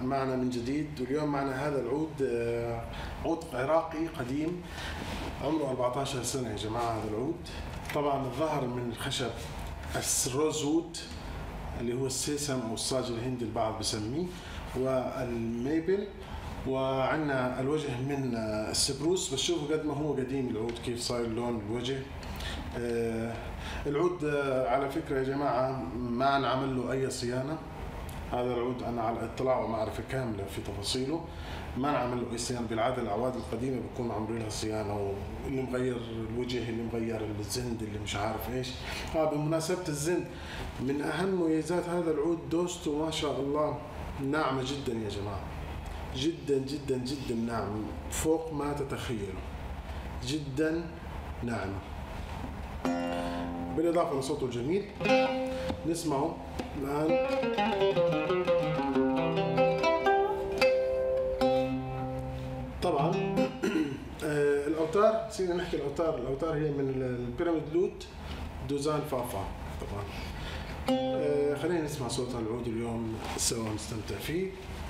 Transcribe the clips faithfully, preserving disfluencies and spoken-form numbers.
معنا من جديد، واليوم معنا هذا العود، عود عراقي قديم عمره أربعة عشر سنة يا جماعة. هذا العود طبعا الظهر من الخشب الروزوود اللي هو السيسم أو الصاج الهندي البعض بسميه، والميبل، وعندنا الوجه من السبروس. بس شوفوا قد ما هو قديم العود كيف صاير لون الوجه. آه العود آه على فكرة يا جماعة ما نعمل له أي صيانة. هذا العود أنا على اطلاع ومعرفة كاملة في تفاصيله، ما نعمل له أي صيانة. بالعادة الأعواد القديمة بيكون عاملين لها صيانة، واللي مغير الوجه، اللي مغير الزند، اللي مش عارف إيش. آه بمناسبة الزند، من أهم مميزات هذا العود دوسته ما شاء الله ناعمة جدا يا جماعة، جدا جدا جدا ناعم فوق ما تتخيلوا، جدا ناعمة. بالإضافة لصوته الجميل نسمعه الآن. طبعا الأوتار، نسينا نحكي الأوتار. الأوتار هي من البيراميد لوت دوزان فافا. طبعا خلينا نسمع صوت العود اليوم سوا نستمتع فيه.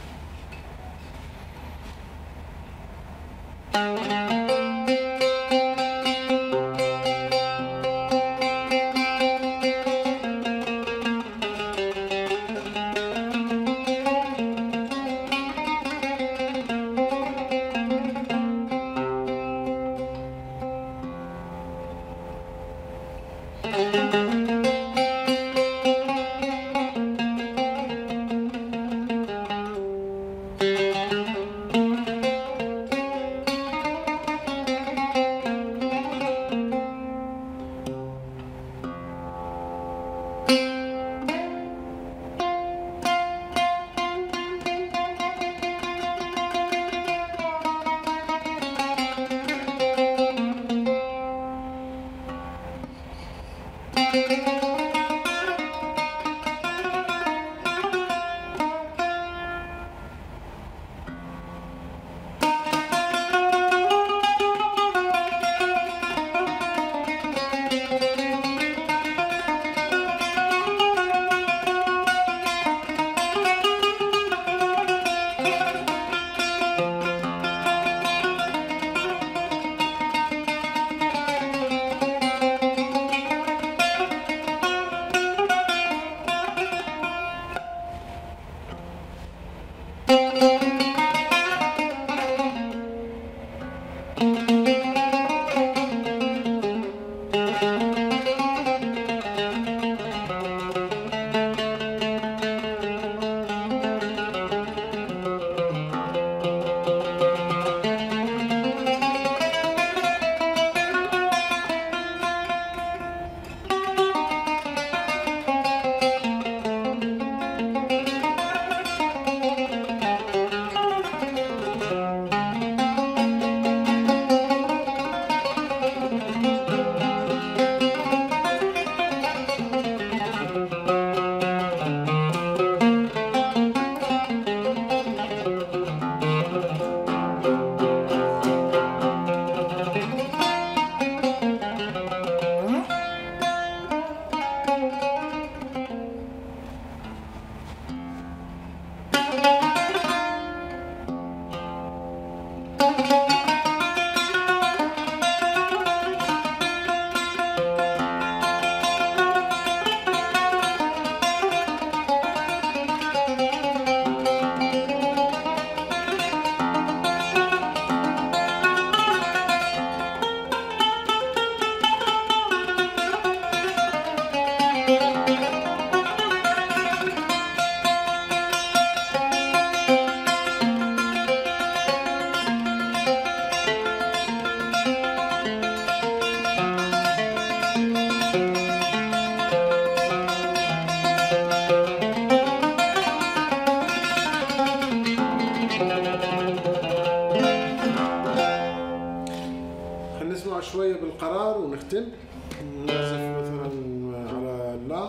نسمع شوية بالقرار ونختم. نعزف مثلا على لا.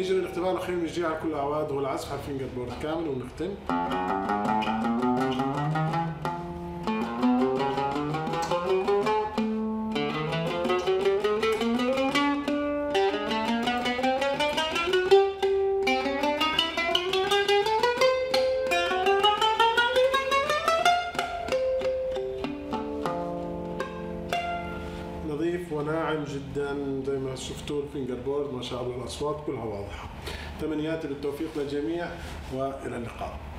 نيجي للاختبار الاخير بنجي على كل الاعواد وهو العزف على الفينجر بورد كامل ونختم. نظيف وناعم جدا زي ما شفتوا الفينجر بورد ما شاء الله، الاصوات كلها واضحه. تمنياتي بالتوفيق للجميع والى اللقاء.